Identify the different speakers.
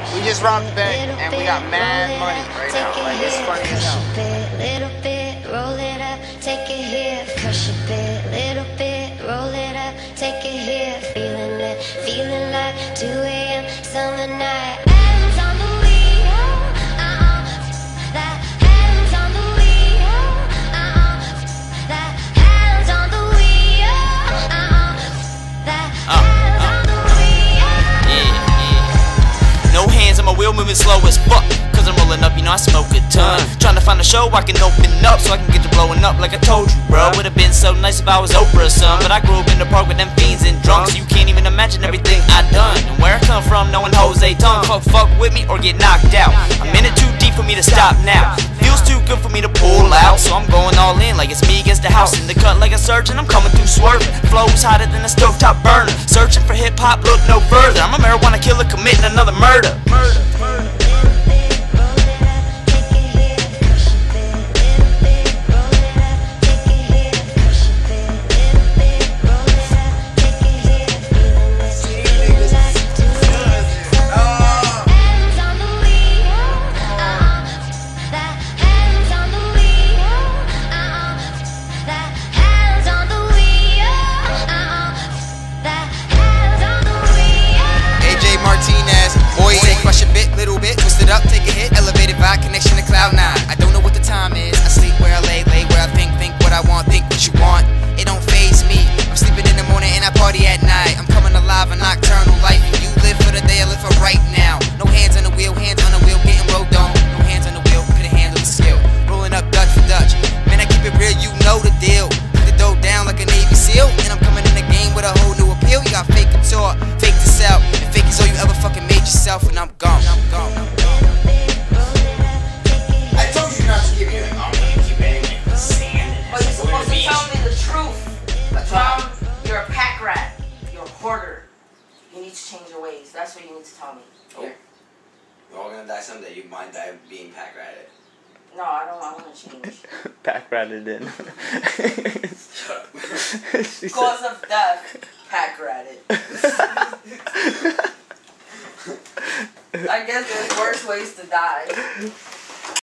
Speaker 1: We just robbed the bank and we got mad money right now. Like, it's funny as hell.
Speaker 2: Little bit, roll it up, take it here, crush a bit, little bit, roll it up, take it here, feeling like 2 a.m. summer night. Hands on the wheel, that hands on the wheel, that hands on the wheel, that hands on the wheel.
Speaker 3: No hands on my wheel, moving slow as fuck. Cause I'm rolling up, you know I smoke a ton. Trying to find a show I can open up so I can get to blowing up like I told you, bro. Would've been so nice if I was Oprah or son, but I grew up in the park with them fiends and drunks. You can't even imagine everything I done. And where I come from, knowing Jose tongue. Fuck with me or get knocked out. I'm in it too deep for me to stop now. Feels too good for me to pull out, so I'm going all in like it's me against the house. In the cut like a surgeon, I'm coming through swerving. Flows hotter than a stovetop burner. Searching for hip hop, look no further. I'm a marijuana killer committing another murder.
Speaker 4: Crush a bit, little bit, twist it up, take a hit, elevated vibe, connection to cloud 9. I don't know what the time is, I sleep where I lay where I think what I want, think what you want. It don't faze me, I'm sleeping in the morning and I party at night. I'm coming alive, a nocturnal life, and you live for the day, I live for right now. No hands on the wheel, getting rolled on. No hands on the wheel, couldn't handle the skill. Rolling up Dutch for Dutch, man I keep it real, you know the deal. Put the dough down like a Navy SEAL, and I'm coming in the game with a whole new appeal. You got fake couture, fake to sell, and fake is all you ever fucking made yourself, and I'm gone.
Speaker 1: I told you not to give me anything. I'm gonna keep anything in the sand.
Speaker 5: But you're supposed to tell me the truth. Tom, you're a pack rat. You're a hoarder. You need to change your ways. That's what you need to tell me.
Speaker 4: Oh. We're all gonna die someday. You might die being pack ratted.
Speaker 5: No, I don't. I want to change.
Speaker 3: Pack ratted in.
Speaker 4: Shut up.
Speaker 5: Cause of death, pack ratted. I guess there's worse ways to die.